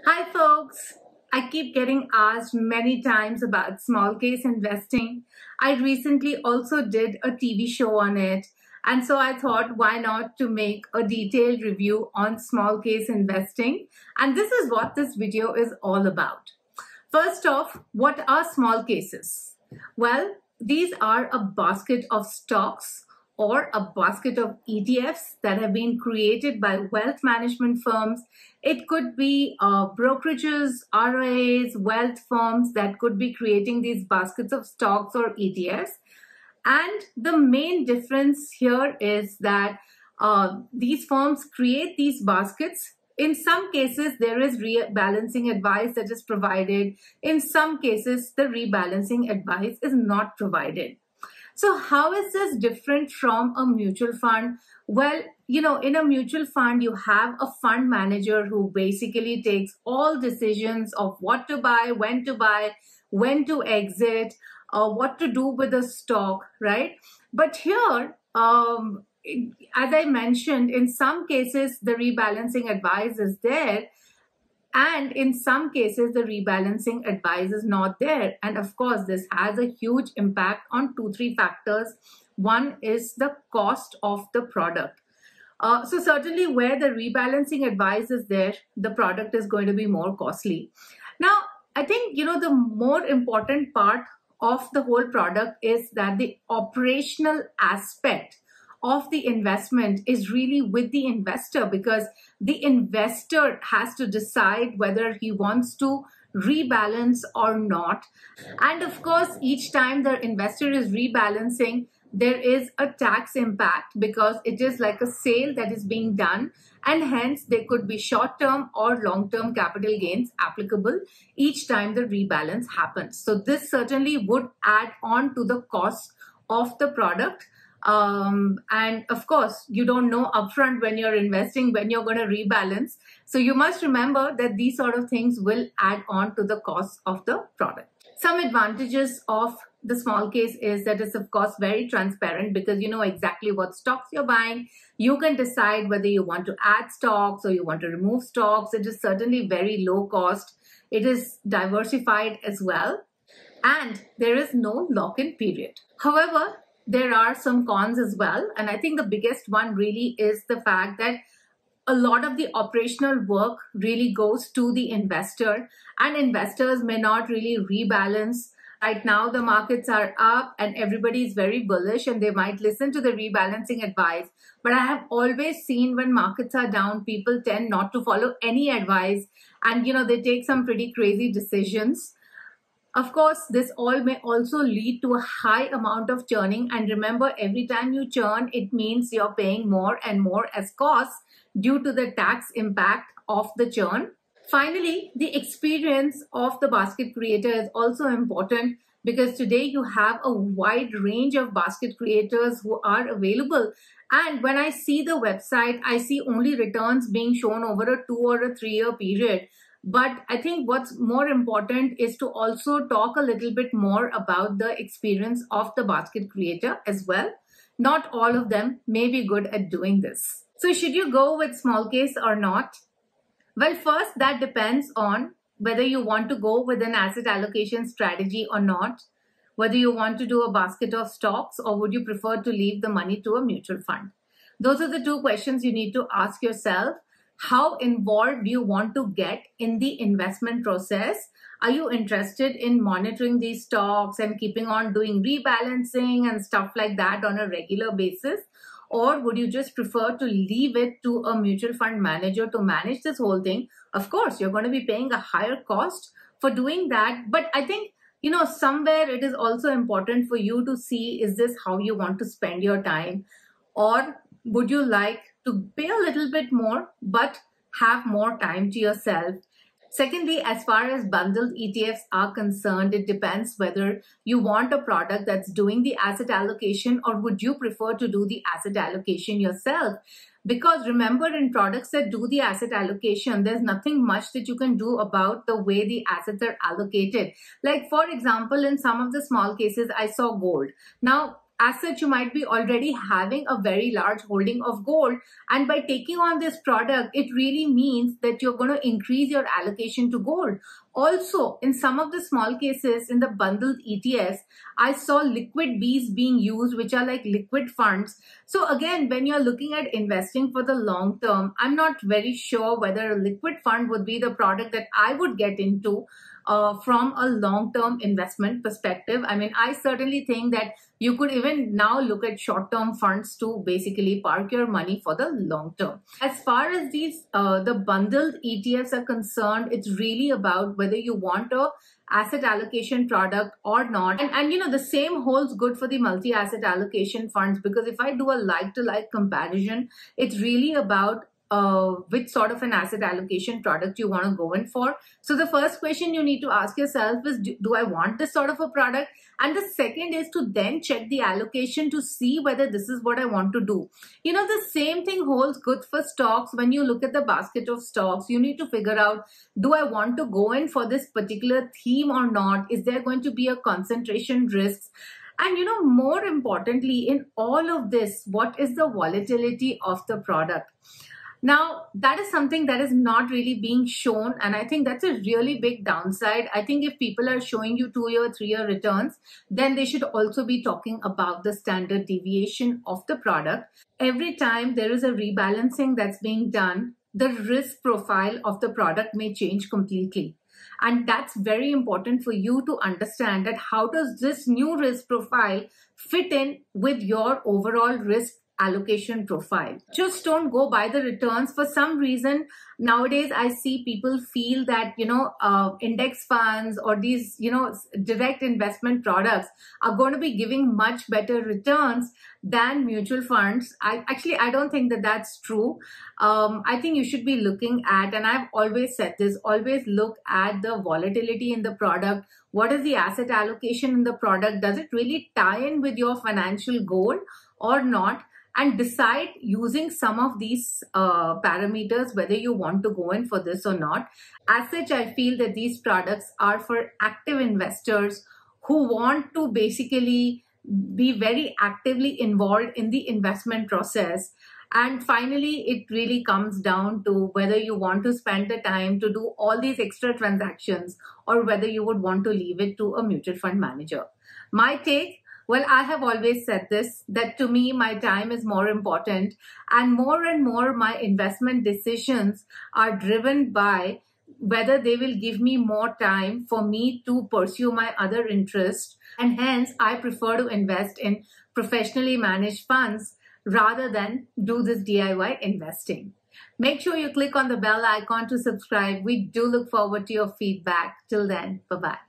Hi folks, I keep getting asked many times about small case investing. I recently also did a TV show on it, and so I thought why not to make a detailed review on small case investing, and this is what this video is all about. First off, what are small cases? Well, these are a basket of stocks or a basket of ETFs that have been created by wealth management firms. It could be brokerages, RIAs, wealth firms that could be creating these baskets of stocks or ETFs. And the main difference here is that these firms create these baskets. In some cases, there is rebalancing advice that is provided. In some cases, the rebalancing advice is not provided. So how is this different from a mutual fund? Well, in a mutual fund, you have a fund manager who basically takes all decisions of what to buy, when to exit, what to do with the stock, right? But here, as I mentioned, in some cases, the rebalancing advice is there. And in some cases, the rebalancing advice is not there. And of course, this has a huge impact on 2-3 factors. One is the cost of the product. So certainly where the rebalancing advice is there, the product is going to be more costly. Now, I think, the more important part of the whole product is that the operational aspect of the investment is really with the investor, because the investor has to decide whether he wants to rebalance or not. And of course, each time the investor is rebalancing, there is a tax impact because it is like a sale that is being done, and hence there could be short-term or long-term capital gains applicable each time the rebalance happens. So this certainly would add on to the cost of the product. And of course, you don't know upfront when you're investing when you're going to rebalance. So you must remember that these sort of things will add on to the cost of the product. Some advantages of the small case is that it's of course very transparent, because you know exactly what stocks you're buying. You can decide whether you want to add stocks or you want to remove stocks. It is certainly very low cost. It is diversified as well. And there is no lock-in period. However, there are some cons as well. And I think the biggest one really is the fact that a lot of the operational work really goes to the investor, and investors may not really rebalance. Right now, the markets are up and everybody is very bullish and they might listen to the rebalancing advice. But I have always seen when markets are down, people tend not to follow any advice, and they take some pretty crazy decisions. Of course, this all may also lead to a high amount of churning. And remember, every time you churn, it means you're paying more and more as costs due to the tax impact of the churn. Finally, the experience of the basket creator is also important, because today you have a wide range of basket creators who are available. And when I see the website, I see only returns being shown over a 2 or a 3 year period. But I think what's more important is to also talk a little bit more about the experience of the basket creator as well. Not all of them may be good at doing this. So should you go with small case or not? Well, first, that depends on whether you want to go with an asset allocation strategy or not, whether you want to do a basket of stocks or would you prefer to leave the money to a mutual fund. Those are the 2 questions you need to ask yourself. How involved do you want to get in the investment process? Are you interested in monitoring these stocks and keeping on doing rebalancing and stuff like that on a regular basis? Or would you just prefer to leave it to a mutual fund manager to manage this whole thing? Of course, you're going to be paying a higher cost for doing that. But I think, somewhere it is also important for you to see, is this how you want to spend your time? Or would you like to pay a little bit more but have more time to yourself? Secondly, as far as bundled ETFs are concerned, it depends whether you want a product that's doing the asset allocation, or would you prefer to do the asset allocation yourself? Because remember, in products that do the asset allocation, there's nothing much that you can do about the way the assets are allocated. Like, for example, in some of the small cases, I saw gold. Now, As such, you might be already having a very large holding of gold. And by taking on this product, it really means that you're going to increase your allocation to gold. Also, in some of the small cases in the bundled ETFs, I saw liquid Bs being used, which are like liquid funds. So again, when you're looking at investing for the long term, I'm not very sure whether a liquid fund would be the product that I would get into from a long-term investment perspective. I mean, I certainly think that you could even now look at short-term funds to basically park your money for the long term. As far as the bundled ETFs are concerned, it's really about whether you want a asset allocation product or not. And you know, the same holds good for the multi-asset allocation funds, because if I do a like-to-like comparison, it's really about which sort of an asset allocation product you want to go in for. So the first question you need to ask yourself is, do I want this sort of a product? And the second is to then check the allocation to see whether this is what I want to do. You know, the same thing holds good for stocks. When you look at the basket of stocks, you need to figure out, do I want to go in for this particular theme or not? Is there going to be a concentration risk? And you know, more importantly, in all of this, what is the volatility of the product? Now, that is something that is not really being shown, and I think that's a really big downside. I think if people are showing you 2-year, 3-year returns, then they should also be talking about the standard deviation of the product. Every time there is a rebalancing that's being done, the risk profile of the product may change completely. And that's very important for you to understand, that how does this new risk profile fit in with your overall risk allocation profile. Just don't go by the returns. For some reason, nowadays I see people feel that, you know, index funds or these, you know, direct investment products are going to be giving much better returns than mutual funds. I don't think that that's true. I think you should be looking at, and I've always said this, always look at the volatility in the product. What is the asset allocation in the product? Does it really tie in with your financial goal or not? And decide using some of these parameters whether you want to go in for this or not. As such, I feel that these products are for active investors who want to basically be very actively involved in the investment process. And finally, it really comes down to whether you want to spend the time to do all these extra transactions or whether you would want to leave it to a mutual fund manager. My take: well, I have always said this, that to me, my time is more important, and more my investment decisions are driven by whether they will give me more time for me to pursue my other interests. And hence, I prefer to invest in professionally managed funds rather than do this DIY investing. Make sure you click on the bell icon to subscribe. We do look forward to your feedback. Till then, bye-bye.